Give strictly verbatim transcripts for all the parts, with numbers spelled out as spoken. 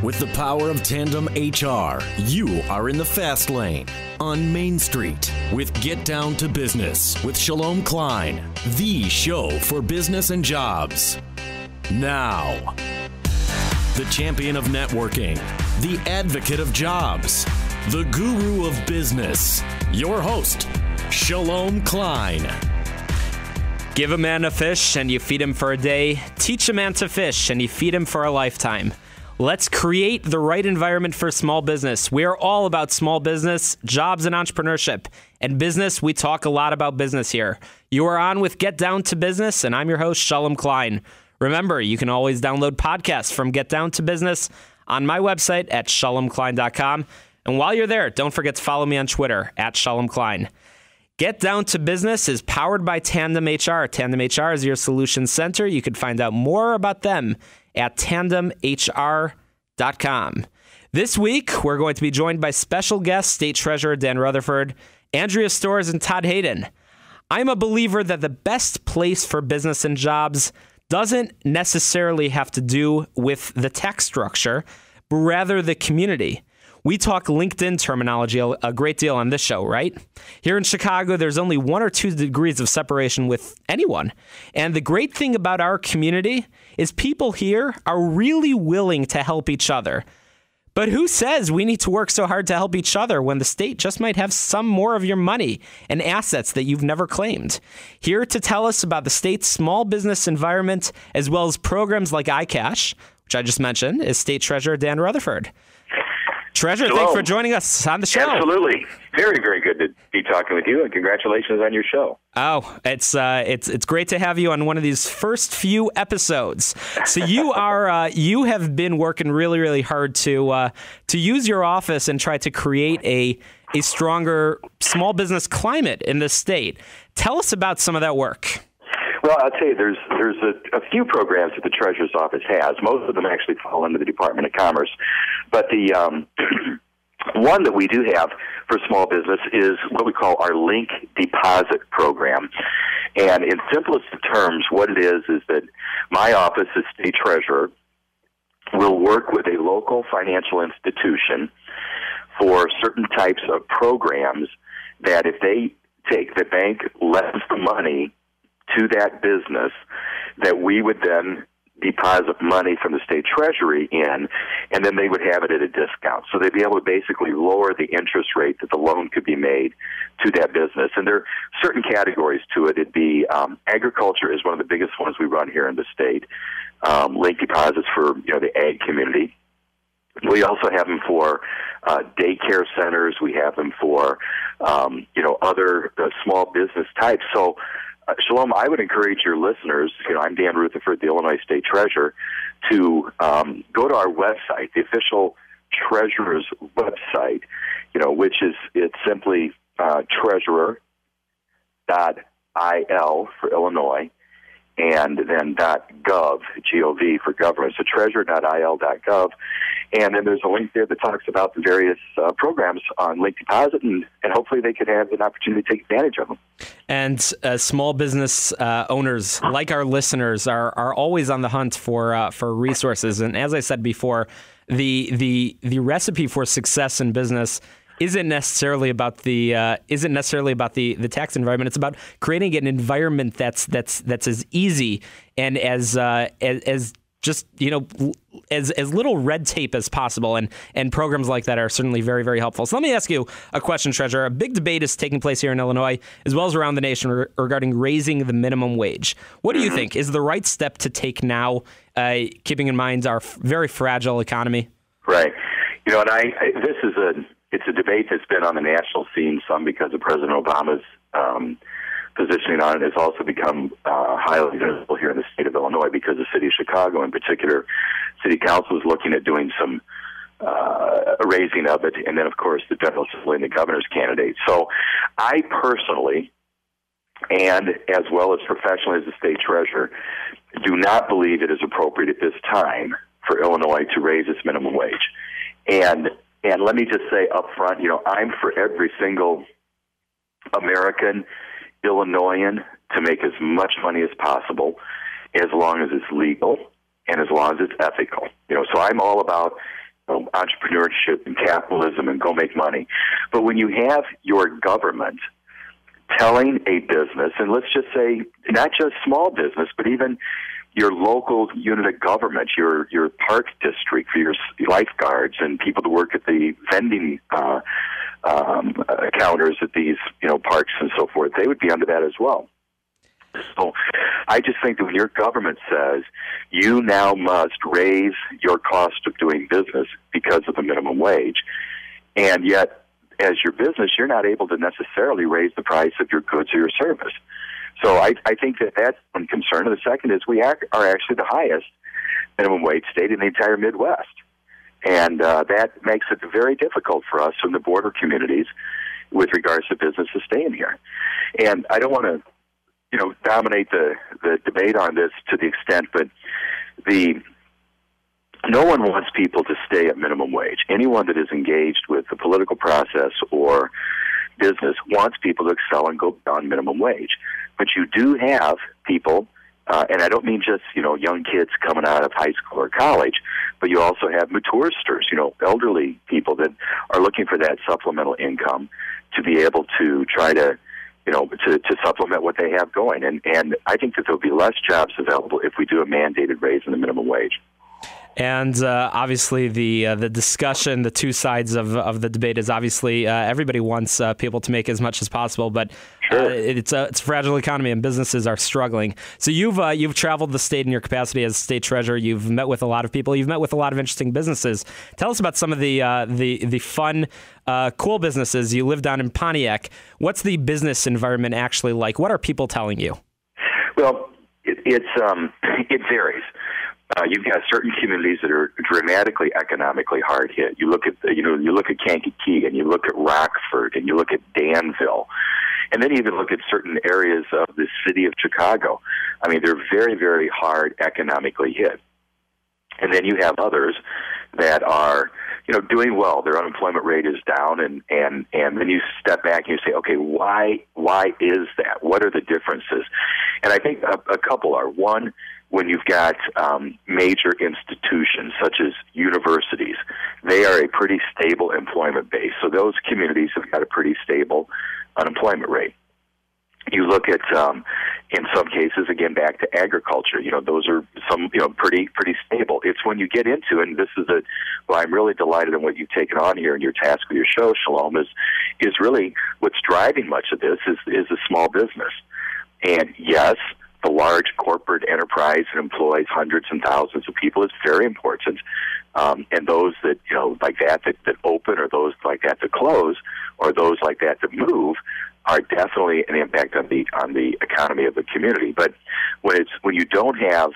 With the power of Tandem H R, you are in the fast lane on Main Street with Get Down to Business with Shalom Klein, the show for business and jobs. Now, the champion of networking, the advocate of jobs, the guru of business, your host, Shalom Klein. Give a man a fish and you feed him for a day. Teach a man to fish and you feed him for a lifetime. Let's create the right environment for small business. We are all about small business, jobs, and entrepreneurship. And business, we talk a lot about business here. You are on with Get Down to Business, and I'm your host, Shalom Klein. Remember, you can always download podcasts from Get Down to Business on my website at shalom klein dot com. And while you're there, don't forget to follow me on Twitter at Shalom Klein. Get Down to Business is powered by Tandem H R. Tandem H R is your solutions center. You can find out more about them at tandem h r dot com. This week, we're going to be joined by special guests, State Treasurer Dan Rutherford, Andrea Storrs, and Todd Hayden. I'm a believer that the best place for business and jobs doesn't necessarily have to do with the tax structure, but rather the community. We talk LinkedIn terminology a great deal on this show, right? Here in Chicago, there's only one or two degrees of separation with anyone. And the great thing about our community is people here are really willing to help each other. But who says we need to work so hard to help each other when the state just might have some more of your money and assets that you've never claimed? Here to tell us about the state's small business environment, as well as programs like iCash, which I just mentioned, is State Treasurer Dan Rutherford. Treasurer, Hello. Thanks for joining us on the show. Absolutely. Very, very good to be talking with you, and congratulations on your show. Oh, it's uh, it's it's great to have you on one of these first few episodes. So you are uh, you have been working really, really hard to uh, to use your office and try to create a a stronger small business climate in the state. Tell us about some of that work. Well, I'll tell you, there's there's a, a few programs that the Treasurer's Office has. Most of them actually fall under the Department of Commerce. But the um, one that we do have for small business is what we call our Link Deposit Program. And in simplest terms, what it is is that my office as State Treasurer will work with a local financial institution for certain types of programs that if they take, the bank lends the money to that business, that we would then deposit money from the state treasury in, and then they would have it at a discount. So they'd be able to basically lower the interest rate that the loan could be made to that business. And there are certain categories to it. It'd be um, agriculture is one of the biggest ones we run here in the state. Um, link deposits for you know the ag community. We also have them for uh, daycare centers. We have them for um, you know other uh, small business types. So. Uh, Shalom, I would encourage your listeners, you know, I'm Dan Rutherford, the Illinois State Treasurer, to um, go to our website, the official Treasurer's website, you know, which is, it's simply uh, treasurer dot I L for Illinois, and then .gov, G O V for government, so treasurer dot I L dot gov. And then there's a link there that talks about the various uh, programs on Link Deposit, and, and hopefully they could have an opportunity to take advantage of them. And uh, small business uh, owners, like our listeners, are are always on the hunt for uh, for resources. And as I said before, the the the recipe for success in business isn't necessarily about the uh, isn't necessarily about the, the tax environment. It's about creating an environment that's that's that's as easy and as uh, as, as just, you know, as as little red tape as possible, and and programs like that are certainly very, very helpful. So let me ask you a question, Treasurer. A big debate is taking place here in Illinois, as well as around the nation, re- regarding raising the minimum wage. What do you think is the right step to take now, uh, keeping in mind our f- very fragile economy? Right. You know, and I, I this is a it's a debate that's been on the national scene, some because of President Obama's um, positioning on it. Has also become uh, highly visible here in the state of Illinois because the city of Chicago, in particular, City Council is looking at doing some uh, raising of it, and then, of course, the General Assembly and the governor's candidate. So I personally, and as well as professionally as the state treasurer, do not believe it is appropriate at this time for Illinois to raise its minimum wage. And and let me just say up front, you know, I'm for every single American Illinoisan to make as much money as possible, as long as it's legal and as long as it's ethical. You know, so I'm all about know, entrepreneurship and capitalism and go make money. But when you have your government telling a business, and let's just say not just small business, but even your local unit of government, your your park district for your lifeguards and people that work at the vending uh, um, uh, counters at these, you know, parks and so forth, they would be under that as well. So I just think that when your government says you now must raise your cost of doing business because of the minimum wage, and yet as your business, you're not able to necessarily raise the price of your goods or your service. So I, I think that that's one concern. And the second is we are, are actually the highest minimum wage state in the entire Midwest. And uh, that makes it very difficult for us in the border communities with regards to businesses staying here. And I don't want to, you know, dominate the, the debate on this to the extent, but the no one wants people to stay at minimum wage. Anyone that is engaged with the political process or business wants people to excel and go beyond minimum wage. But you do have people, uh, and I don't mean just, you know, young kids coming out of high school or college, but you also have maturesters, you know, elderly people that are looking for that supplemental income to be able to try to, you know, to, to supplement what they have going. And, and I think that there'll be less jobs available if we do a mandated raise in the minimum wage. And uh, obviously, the uh, the discussion, the two sides of of the debate is obviously uh, everybody wants uh, people to make as much as possible, but sure. uh, it's a it's a fragile economy and businesses are struggling. So you've uh, you've traveled the state in your capacity as state treasurer. You've met with a lot of people. You've met with a lot of interesting businesses. Tell us about some of the uh, the the fun, uh, cool businesses you live down in Pontiac. What's the business environment actually like? What are people telling you? Well, it, it's um, it varies. Uh, you've got certain communities that are dramatically economically hard hit. You look at, you know, you look at Kankakee, and you look at Rockford, and you look at Danville, and then you even look at certain areas of the city of Chicago. I mean, they're very, very hard economically hit. And then you have others that are, you know, doing well. Their unemployment rate is down, and and and then you step back and you say, okay, why why is that? What are the differences? And I think a, a couple are. One, when you've got um, major institutions such as universities, they are a pretty stable employment base. So those communities have got a pretty stable unemployment rate. You look at, um, in some cases, again, back to agriculture. You know, those are some, you know, pretty pretty stable. It's when you get into, and this is a, well, I'm really delighted in what you've taken on here in your task with your show, Shalom, is is really what's driving much of this is is a small business. And yes, the large corporate enterprise that employs hundreds and thousands of people is very important. Um, and those that, you know, like that, that, that open, or those like that that close, or those like that that move, are definitely an impact on the on the economy of the community. But when it's when you don't have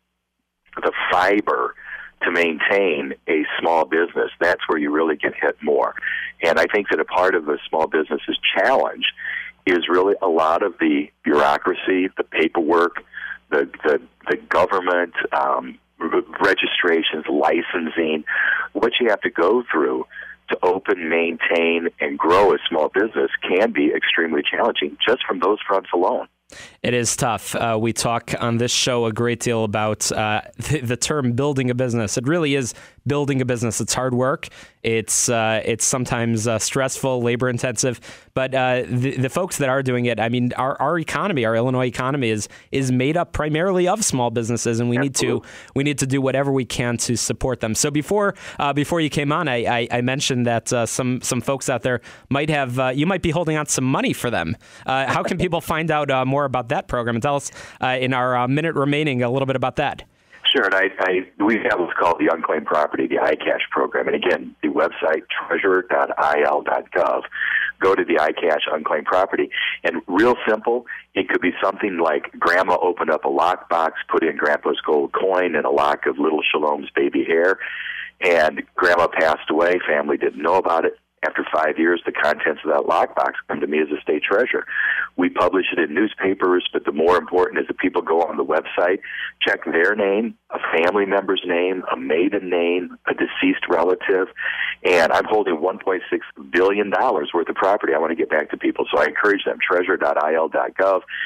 the fiber to maintain a small business, that's where you really get hit more. And I think that a part of a small business's challenge is really a lot of the bureaucracy, the paperwork, the the, the government, um, registrations, licensing, what you have to go through to open, maintain, and grow a small business can be extremely challenging just from those fronts alone. It is tough. Uh, we talk on this show a great deal about uh, the, the term building a business. It really is building a business. It's hard work. It's uh, it's sometimes uh, stressful, labor intensive. But uh, the, the folks that are doing it, I mean, our, our economy, our Illinois economy is is made up primarily of small businesses, and we Absolutely. need to we need to do whatever we can to support them. So before uh, before you came on, I, I, I mentioned that uh, some some folks out there might have uh, you might be holding out some money for them. Uh, how can people find out uh, more about that program? And tell us uh, in our uh, minute remaining a little bit about that. Sure, and I, I, we have what's called the Unclaimed Property, the iCash program. And again, the website, treasurer dot I L dot gov. Go to the iCash Unclaimed Property. And real simple, it could be something like Grandma opened up a lockbox, put in Grandpa's gold coin and a lock of little Shalom's baby hair, and Grandma passed away. Family didn't know about it. After five years, the contents of that lockbox come to me as a state treasurer. We publish it in newspapers, but the more important is that people go on the website, check their name, a family member's name, a maiden name, a deceased relative, and I'm holding one point six billion dollars worth of property I want to get back to people. So I encourage them, treasurer dot I L dot gov.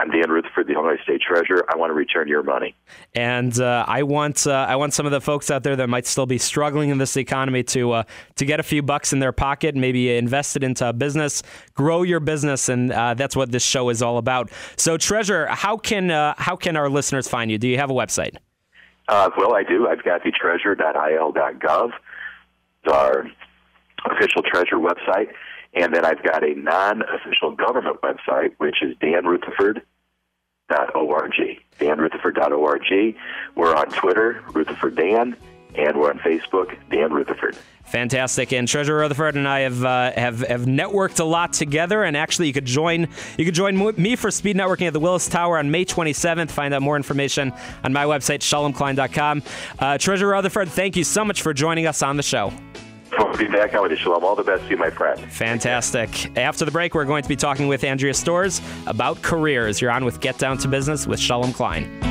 I'm Dan Rutherford, the Illinois State Treasurer. I want to return your money. And uh, I want uh, I want some of the folks out there that might still be struggling in this economy to uh, to get a few bucks in their pocket, maybe invest it into a business, grow your business, and uh, that's what this show is all about. So, Treasurer, how can uh, how can our listeners find you? Do you have a website? Uh, well, I do. I've got the treasurer dot I L dot gov, our official Treasurer website. And then I've got a non-official government website, which is dan rutherford dot org. dan rutherford dot org. We're on Twitter, Rutherford Dan, and we're on Facebook, Dan Rutherford. Fantastic. And Treasurer Rutherford and I have uh, have have networked a lot together. And actually, you could join you could join me for speed networking at the Willis Tower on May twenty-seventh. Find out more information on my website, shalom klein dot com. Uh, Treasurer Rutherford, thank you so much for joining us on the show. We'll be back on with you, Shalom. All the best to you, my friend. Fantastic. After the break, we're going to be talking with Andrea Storrs about careers. You're on with Get Down to Business with Shalom Klein.